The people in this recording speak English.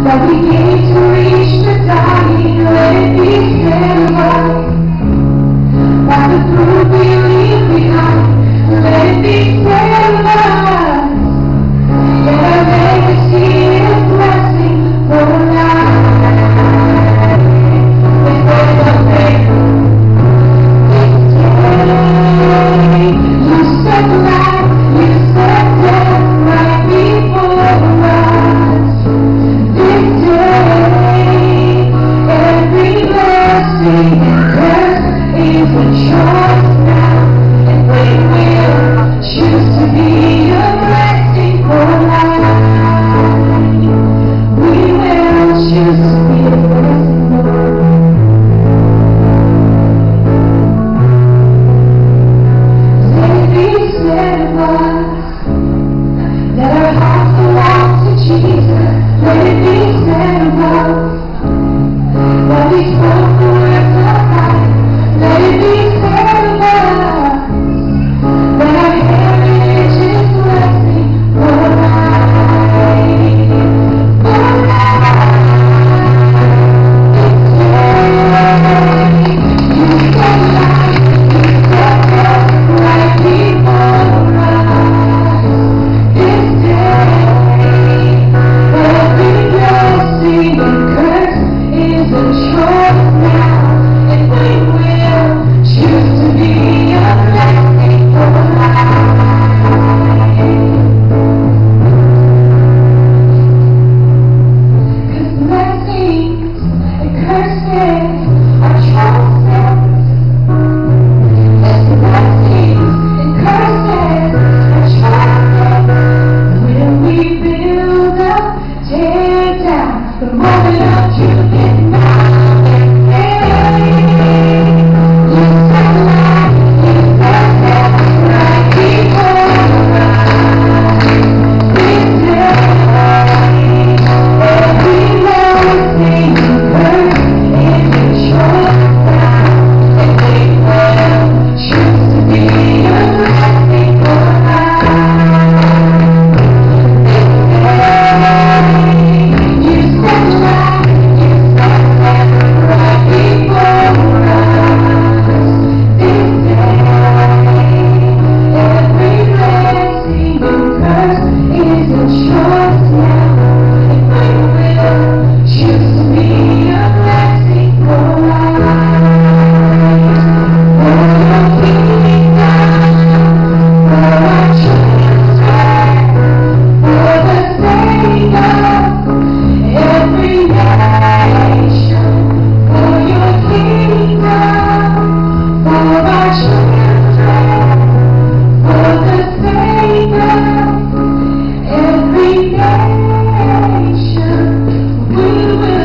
that we came to reach the dying, let it be said alive. By the fruit we leave behind, let it be said alive. That our legacy is blessing for life. With words of faith, you set life, you set death right before us. This day, every blessing and curse is a choice now, and we will choose to be a blessing for life. We will choose to be a blessing for life. Let it be said of us that our hearts belong to Jesus. Let it be said of us that we spoke the words of life. Let it be said of us that our heritage is blessing for life. For life. This day, you set life, you set death right before us. This day, every blessing and curse is a choice now, and we will choose to be a blessing for life. 'Cause blessings and curses are choices. Yes, blessings and curses are choices. Will we build up, tear down, the moment of truth is now and day. You set life, you set death right before us. This day, every blessing and curse is a choice now, and we will choose to be a blessing for life. You set life, you set death right before us. This day, every blessing and curse is a choice now, and we will choose to be a blessing for life. For your kingdom, for our children, for the sake of every nation, for your kingdom, for our children, for the sake of every nation, we will